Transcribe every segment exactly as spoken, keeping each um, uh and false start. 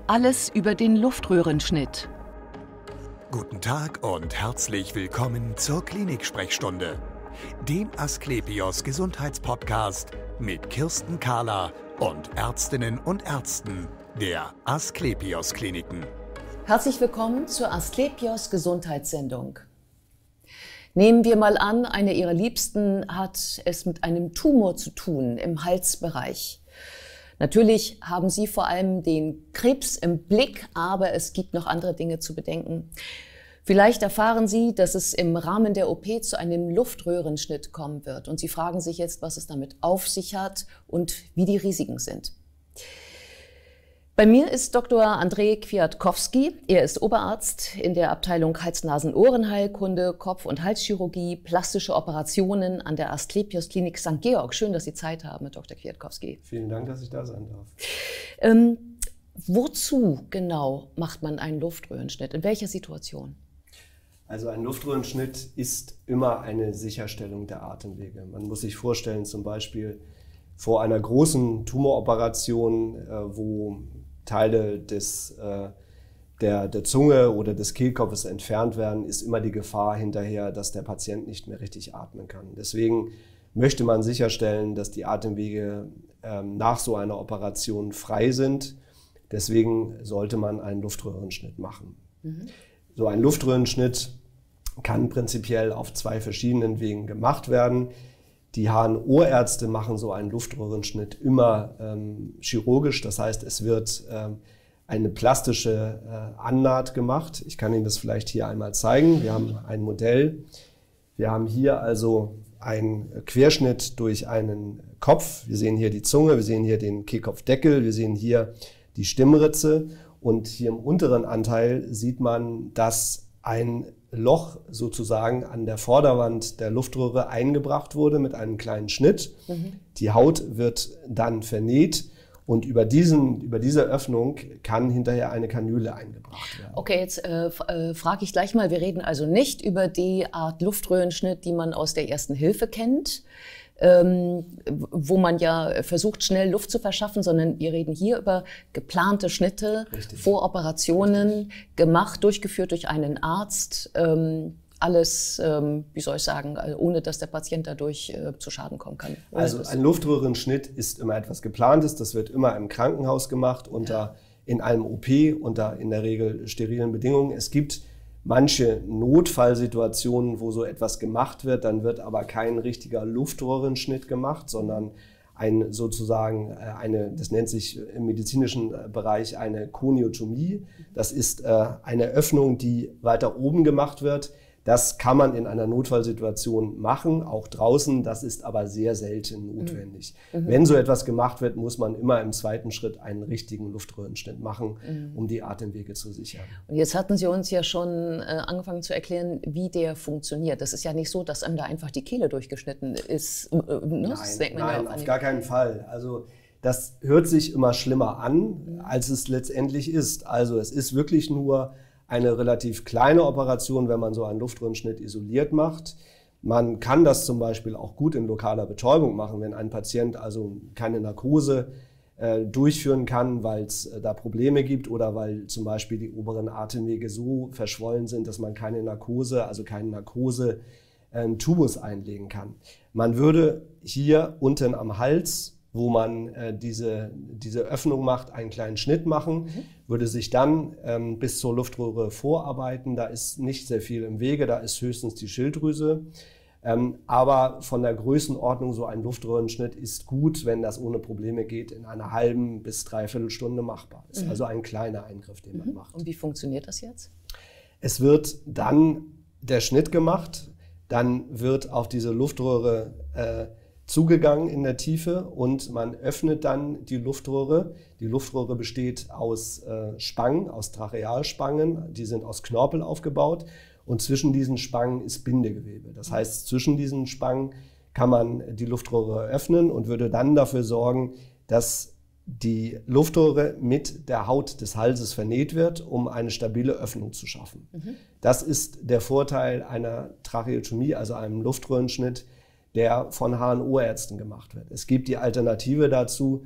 Alles über den Luftröhrenschnitt. Guten Tag und herzlich willkommen zur Klinik-Sprechstunde, dem Asklepios Gesundheitspodcast mit Kirsten Kahler und Ärztinnen und Ärzten der Asklepios Kliniken. Herzlich willkommen zur Asklepios Gesundheitssendung. Nehmen wir mal an, eine Ihrer Liebsten hat es mit einem Tumor zu tun im Halsbereich. Natürlich haben Sie vor allem den Krebs im Blick, aber es gibt noch andere Dinge zu bedenken. Vielleicht erfahren Sie, dass es im Rahmen der O P zu einem Luftröhrenschnitt kommen wird. Und Sie fragen sich jetzt, was es damit auf sich hat und wie die Risiken sind. Bei mir ist Doktor Andrzej Kwiatkowski. Er ist Oberarzt in der Abteilung Hals-Nasen-Ohrenheilkunde, Kopf- und Halschirurgie, plastische Operationen an der Asklepios Klinik Sankt Georg. Schön, dass Sie Zeit haben, Doktor Kwiatkowski. Vielen Dank, dass ich da sein darf. Ähm, wozu genau macht man einen Luftröhrenschnitt? In welcher Situation? Also ein Luftröhrenschnitt ist immer eine Sicherstellung der Atemwege. Man muss sich vorstellen, zum Beispiel vor einer großen Tumoroperation, äh, wo Teile des, äh, der, der Zunge oder des Kehlkopfes entfernt werden, ist immer die Gefahr hinterher, dass der Patient nicht mehr richtig atmen kann. Deswegen möchte man sicherstellen, dass die Atemwege äh, nach so einer Operation frei sind. Deswegen sollte man einen Luftröhrenschnitt machen. Mhm. So ein Luftröhrenschnitt kann prinzipiell auf zwei verschiedenen Wegen gemacht werden. Die H- und Ohrärzte machen so einen Luftröhrenschnitt immer ähm, chirurgisch, das heißt, es wird ähm, eine plastische äh, Annaht gemacht. Ich kann Ihnen das vielleicht hier einmal zeigen. Wir haben ein Modell. Wir haben hier also einen Querschnitt durch einen Kopf. Wir sehen hier die Zunge, wir sehen hier den Kehlkopfdeckel, wir sehen hier die Stimmritze und hier im unteren Anteil sieht man, dass ein Loch sozusagen an der Vorderwand der Luftröhre eingebracht wurde mit einem kleinen Schnitt. Mhm. Die Haut wird dann vernäht und über, diesen, über diese Öffnung kann hinterher eine Kanüle eingebracht werden. Okay, jetzt äh, äh, frage ich gleich mal, wir reden also nicht über die Art Luftröhrenschnitt, die man aus der Ersten Hilfe kennt, ähm, wo man ja versucht, schnell Luft zu verschaffen, sondern wir reden hier über geplante Schnitte, Richtig. vor Operationen, Richtig. gemacht, durchgeführt durch einen Arzt, ähm, alles, ähm, wie soll ich sagen, ohne dass der Patient dadurch äh, zu Schaden kommen kann. Also ein Luftröhrenschnitt ist immer etwas Geplantes, das wird immer im Krankenhaus gemacht, unter, ja. in einem O P, unter in der Regel sterilen Bedingungen. Es gibt manche Notfallsituationen, wo so etwas gemacht wird, dann wird aber kein richtiger Luftröhrenschnitt gemacht, sondern ein sozusagen eine, das nennt sich im medizinischen Bereich eine Koniotomie. Das ist eine Öffnung, die weiter oben gemacht wird. Das kann man in einer Notfallsituation machen, auch draußen, das ist aber sehr selten notwendig. Mhm. Wenn so etwas gemacht wird, muss man immer im zweiten Schritt einen richtigen Luftröhrenschnitt machen, mhm. um die Atemwege zu sichern. Und jetzt hatten Sie uns ja schon äh, angefangen zu erklären, wie der funktioniert. Das ist ja nicht so, dass einem da einfach die Kehle durchgeschnitten ist. Äh, nein, das denkt man nein ja auf, auf gar keinen Fall. Also das hört sich immer schlimmer an, mhm. als es letztendlich ist. Also es ist wirklich nur eine relativ kleine Operation, wenn man so einen Luftröhrenschnitt isoliert macht. Man kann das zum Beispiel auch gut in lokaler Betäubung machen, wenn ein Patient also keine Narkose äh, durchführen kann, weil es äh, da Probleme gibt oder weil zum Beispiel die oberen Atemwege so verschwollen sind, dass man keine Narkose, also keinen Narkose-Tubus äh, einlegen kann. Man würde hier unten am Hals, wo man äh, diese, diese Öffnung macht, einen kleinen Schnitt machen, mhm. würde sich dann ähm, bis zur Luftröhre vorarbeiten. Da ist nicht sehr viel im Wege, da ist höchstens die Schilddrüse. Ähm, aber von der Größenordnung so ein Luftröhrenschnitt ist gut, wenn das ohne Probleme geht, in einer halben bis dreiviertel Stunde machbar. Ist mhm. also ein kleiner Eingriff, den mhm. man macht. Und wie funktioniert das jetzt? Es wird dann der Schnitt gemacht, dann wird auf diese Luftröhre äh, zugegangen in der Tiefe und man öffnet dann die Luftröhre. Die Luftröhre besteht aus äh, Spangen, aus Trachealspangen, die sind aus Knorpel aufgebaut und zwischen diesen Spangen ist Bindegewebe. Das heißt, zwischen diesen Spangen kann man die Luftröhre öffnen und würde dann dafür sorgen, dass die Luftröhre mit der Haut des Halses vernäht wird, um eine stabile Öffnung zu schaffen. Mhm. Das ist der Vorteil einer Tracheotomie, also einem Luftröhrenschnitt, der von H- und Ohrärzten gemacht wird. Es gibt die Alternative dazu,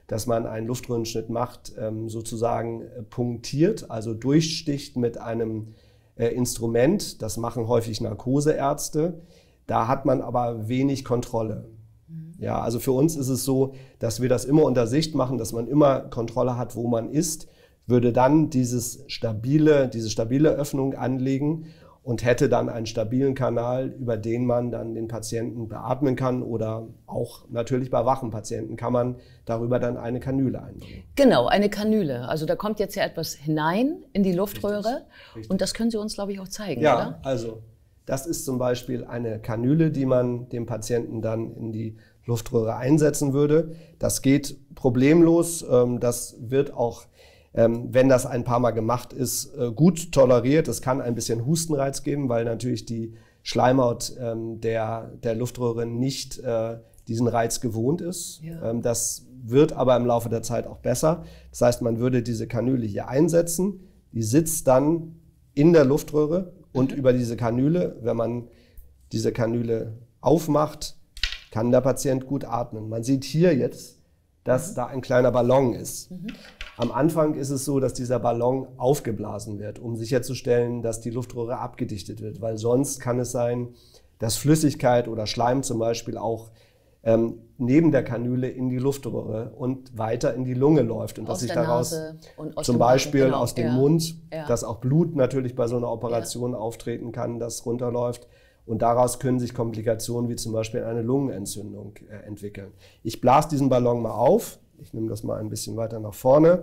dass man einen Luftröhrenschnitt macht, ähm, sozusagen äh, punktiert, also durchsticht mit einem äh, Instrument. Das machen häufig Narkoseärzte. Da hat man aber wenig Kontrolle. Mhm. Ja, also für uns ist es so, dass wir das immer unter Sicht machen, dass man immer Kontrolle hat, wo man ist, würde dann dieses stabile, diese stabile Öffnung anlegen und hätte dann einen stabilen Kanal, über den man dann den Patienten beatmen kann, oder auch natürlich bei wachen Patienten kann man darüber dann eine Kanüle einbringen. Genau, eine Kanüle. Also da kommt jetzt ja etwas hinein in die Luftröhre. Richtig, richtig. Und das können Sie uns, glaube ich, auch zeigen, ja, oder? Ja, also das ist zum Beispiel eine Kanüle, die man dem Patienten dann in die Luftröhre einsetzen würde. Das geht problemlos. Das wird auch, wenn das ein paar Mal gemacht ist, gut toleriert. Es kann ein bisschen Hustenreiz geben, weil natürlich die Schleimhaut der, der Luftröhre nicht diesen Reiz gewohnt ist. Ja. Das wird aber im Laufe der Zeit auch besser. Das heißt, man würde diese Kanüle hier einsetzen. Die sitzt dann in der Luftröhre und mhm. über diese Kanüle, wenn man diese Kanüle aufmacht, kann der Patient gut atmen. Man sieht hier jetzt, dass mhm. da ein kleiner Ballon ist. Mhm. Am Anfang ist es so, dass dieser Ballon aufgeblasen wird, um sicherzustellen, dass die Luftröhre abgedichtet wird, weil sonst kann es sein, dass Flüssigkeit oder Schleim zum Beispiel auch ähm, neben der Kanüle in die Luftröhre und weiter in die Lunge läuft und aus dass sich der daraus Nase und aus zum dem Beispiel Genau. aus dem ja. Mund, ja. dass auch Blut natürlich bei so einer Operation ja. auftreten kann, das runterläuft. Und daraus können sich Komplikationen wie zum Beispiel eine Lungenentzündung äh, entwickeln. Ich blase diesen Ballon mal auf. Ich nehme das mal ein bisschen weiter nach vorne,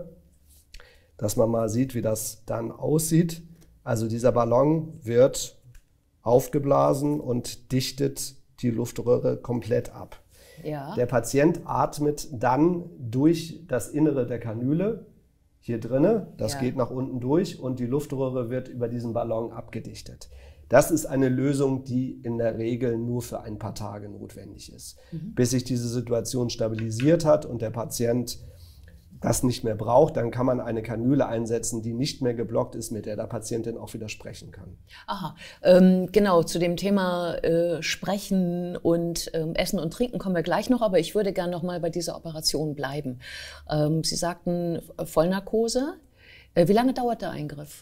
dass man mal sieht, wie das dann aussieht. Also dieser Ballon wird aufgeblasen und dichtet die Luftröhre komplett ab. Ja. Der Patient atmet dann durch das Innere der Kanüle hier drinne. Das ja. geht nach unten durch und die Luftröhre wird über diesen Ballon abgedichtet. Das ist eine Lösung, die in der Regel nur für ein paar Tage notwendig ist. Mhm. Bis sich diese Situation stabilisiert hat und der Patient das nicht mehr braucht, dann kann man eine Kanüle einsetzen, die nicht mehr geblockt ist, mit der der Patient dann auch wieder sprechen kann. Aha, ähm, genau, zu dem Thema äh, Sprechen und ähm, Essen und Trinken kommen wir gleich noch, aber ich würde gerne noch mal bei dieser Operation bleiben. Ähm, Sie sagten Vollnarkose. Äh, wie lange dauert der Eingriff?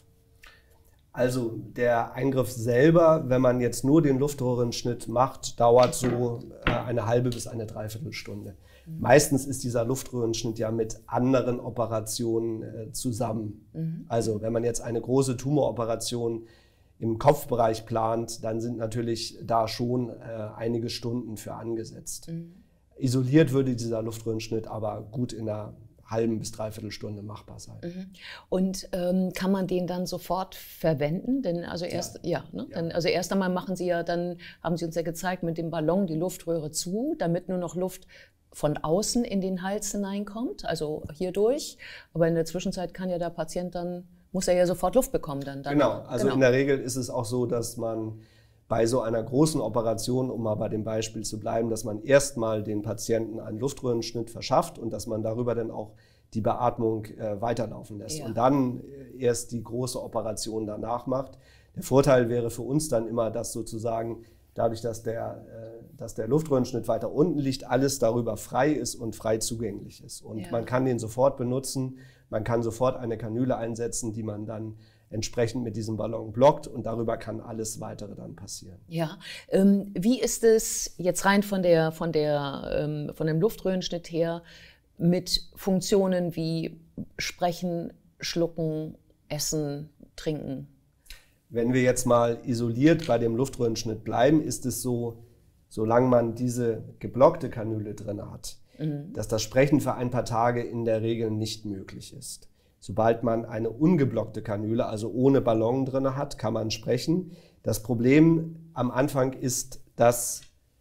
Also der Eingriff selber, wenn man jetzt nur den Luftröhrenschnitt macht, dauert so äh, eine halbe bis eine Dreiviertelstunde. Mhm. Meistens ist dieser Luftröhrenschnitt ja mit anderen Operationen äh, zusammen. Mhm. Also wenn man jetzt eine große Tumoroperation im Kopfbereich plant, dann sind natürlich da schon äh, einige Stunden für angesetzt. Mhm. Isoliert würde dieser Luftröhrenschnitt aber gut in einer halben bis dreiviertel Stunde machbar sein. Mhm. Und ähm, kann man den dann sofort verwenden? Denn also erst, ja, ja, ne? ja. Dann, also erst einmal machen Sie ja dann, haben Sie uns ja gezeigt, mit dem Ballon die Luftröhre zu, damit nur noch Luft von außen in den Hals hineinkommt, also hier durch. Aber in der Zwischenzeit kann ja der Patient dann, muss er ja sofort Luft bekommen dann. dann genau, also genau. in der Regel ist es auch so, dass man bei so einer großen Operation, um mal bei dem Beispiel zu bleiben, dass man erstmal den Patienten einen Luftröhrenschnitt verschafft und dass man darüber dann auch die Beatmung äh, weiterlaufen lässt ja. und dann erst die große Operation danach macht. Der Vorteil wäre für uns dann immer, dass sozusagen dadurch, dass der, äh, dass der Luftröhrenschnitt weiter unten liegt, alles darüber frei ist und frei zugänglich ist. Und ja. man kann den sofort benutzen, man kann sofort eine Kanüle einsetzen, die man dann entsprechend mit diesem Ballon blockt und darüber kann alles Weitere dann passieren. Ja, ähm, wie ist es jetzt rein von, der, von, der, ähm, von dem Luftröhrenschnitt her mit Funktionen wie Sprechen, Schlucken, Essen, Trinken? Wenn wir jetzt mal isoliert bei dem Luftröhrenschnitt bleiben, ist es so, solange man diese geblockte Kanüle drin hat, mhm. dass das Sprechen für ein paar Tage in der Regel nicht möglich ist. Sobald man eine ungeblockte Kanüle, also ohne Ballon drin hat, kann man sprechen. Das Problem am Anfang ist, dass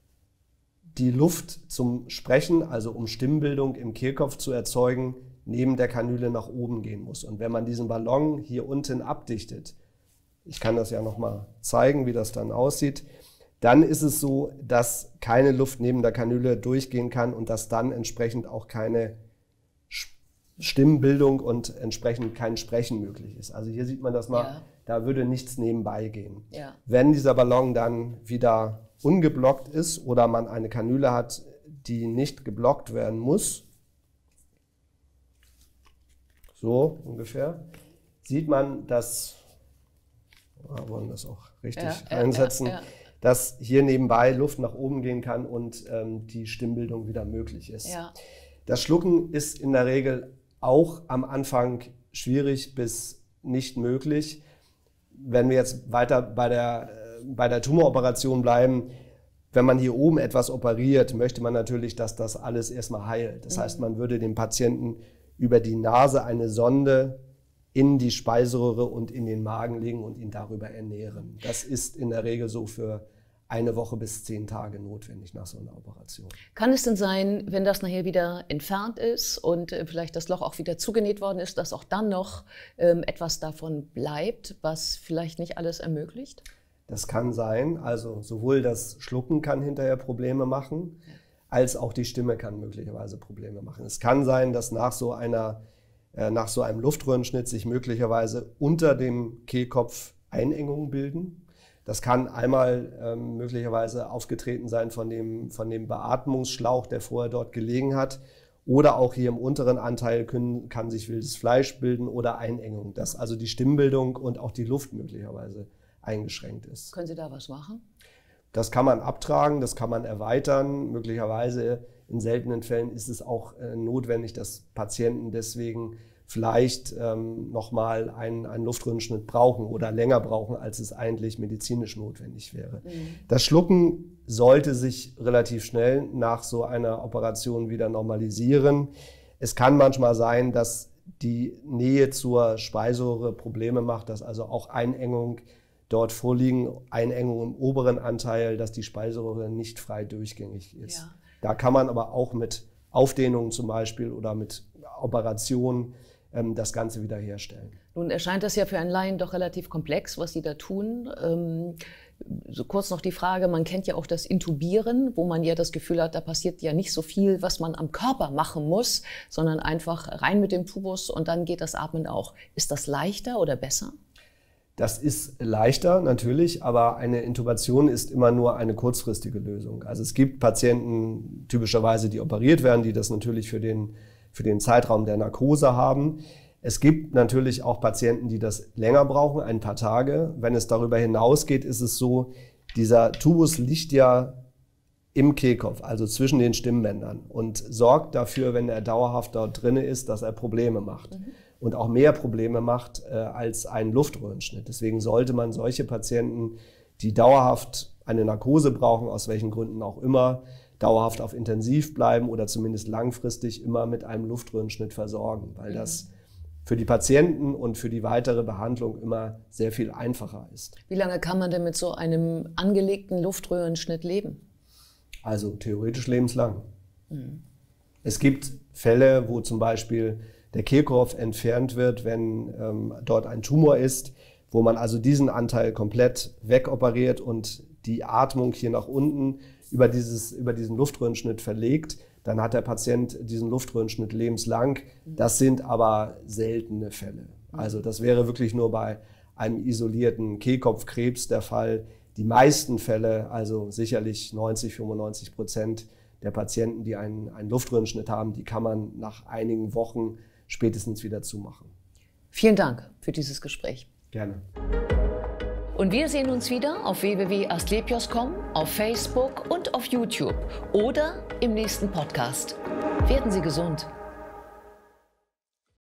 die Luft zum Sprechen, also um Stimmbildung im Kehlkopf zu erzeugen, neben der Kanüle nach oben gehen muss. Und wenn man diesen Ballon hier unten abdichtet, ich kann das ja noch mal zeigen, wie das dann aussieht, dann ist es so, dass keine Luft neben der Kanüle durchgehen kann und dass dann entsprechend auch keine Stimmbildung und entsprechend kein Sprechen möglich ist. Also hier sieht man das mal, ja. da würde nichts nebenbei gehen. Ja. Wenn dieser Ballon dann wieder ungeblockt ist oder man eine Kanüle hat, die nicht geblockt werden muss, so ungefähr, sieht man, dass, wir wollen das auch richtig ja, einsetzen, ja, ja, ja. dass hier nebenbei Luft nach oben gehen kann und ähm, die Stimmbildung wieder möglich ist. Ja. Das Schlucken ist in der Regel auch am Anfang schwierig bis nicht möglich. Wenn wir jetzt weiter bei der, äh, bei der Tumoroperation bleiben, wenn man hier oben etwas operiert, möchte man natürlich, dass das alles erstmal heilt. Das heißt, man würde dem Patienten über die Nase eine Sonde in die Speiseröhre und in den Magen legen und ihn darüber ernähren. Das ist in der Regel so für eine Woche bis zehn Tage notwendig nach so einer Operation. Kann es denn sein, wenn das nachher wieder entfernt ist und äh, vielleicht das Loch auch wieder zugenäht worden ist, dass auch dann noch ähm, etwas davon bleibt, was vielleicht nicht alles ermöglicht? Das kann sein, also sowohl das Schlucken kann hinterher Probleme machen, als auch die Stimme kann möglicherweise Probleme machen. Es kann sein, dass nach so, einer, äh, nach so einem Luftröhrenschnitt sich möglicherweise unter dem Kehlkopf Einengungen bilden. Das kann einmal ähm, möglicherweise aufgetreten sein von dem, von dem Beatmungsschlauch, der vorher dort gelegen hat. Oder auch hier im unteren Anteil können, kann sich wildes Fleisch bilden oder Einengung, dass also die Stimmbildung und auch die Luft möglicherweise eingeschränkt ist. Können Sie da was machen? Das kann man abtragen, das kann man erweitern. Möglicherweise in seltenen Fällen ist es auch äh, notwendig, dass Patienten deswegen vielleicht ähm, nochmal einen, einen Luftröhrenschnitt brauchen oder länger brauchen, als es eigentlich medizinisch notwendig wäre. Mhm. Das Schlucken sollte sich relativ schnell nach so einer Operation wieder normalisieren. Es kann manchmal sein, dass die Nähe zur Speiseröhre Probleme macht, dass also auch Einengung dort vorliegen, Einengung im oberen Anteil, dass die Speiseröhre nicht frei durchgängig ist. Ja. Da kann man aber auch mit Aufdehnungen zum Beispiel oder mit Operationen ähm, das Ganze wiederherstellen. Nun erscheint das ja für einen Laien doch relativ komplex, was Sie da tun. Ähm, so kurz noch die Frage, man kennt ja auch das Intubieren, wo man ja das Gefühl hat, da passiert ja nicht so viel, was man am Körper machen muss, sondern einfach rein mit dem Tubus und dann geht das Atmen auch. Ist das leichter oder besser? Das ist leichter natürlich, aber eine Intubation ist immer nur eine kurzfristige Lösung. Also es gibt Patienten typischerweise, die operiert werden, die das natürlich für den, für den Zeitraum der Narkose haben. Es gibt natürlich auch Patienten, die das länger brauchen, ein paar Tage. Wenn es darüber hinausgeht, ist es so, dieser Tubus liegt ja im Kehlkopf, also zwischen den Stimmbändern und sorgt dafür, wenn er dauerhaft dort drin ist, dass er Probleme macht. Mhm. Und auch mehr Probleme macht äh, als ein Luftröhrenschnitt. Deswegen sollte man solche Patienten, die dauerhaft eine Narkose brauchen, aus welchen Gründen auch immer, dauerhaft auf Intensiv bleiben oder zumindest langfristig immer mit einem Luftröhrenschnitt versorgen, weil mhm. das für die Patienten und für die weitere Behandlung immer sehr viel einfacher ist. Wie lange kann man denn mit so einem angelegten Luftröhrenschnitt leben? Also theoretisch lebenslang. Mhm. Es gibt Fälle, wo zum Beispiel der Kehlkopf entfernt wird, wenn ähm, dort ein Tumor ist, wo man also diesen Anteil komplett wegoperiert und die Atmung hier nach unten über, dieses, über diesen Luftröhrenschnitt verlegt. Dann hat der Patient diesen Luftröhrenschnitt lebenslang. Das sind aber seltene Fälle. Also das wäre wirklich nur bei einem isolierten Kehlkopfkrebs der Fall. Die meisten Fälle, also sicherlich neunzig, fünfundneunzig Prozent der Patienten, die einen, einen Luftröhrenschnitt haben, die kann man nach einigen Wochen spätestens wieder zumachen. Vielen Dank für dieses Gespräch. Gerne. Und wir sehen uns wieder auf w w w punkt asklepios punkt com, auf Facebook und auf YouTube oder im nächsten Podcast. Werden Sie gesund!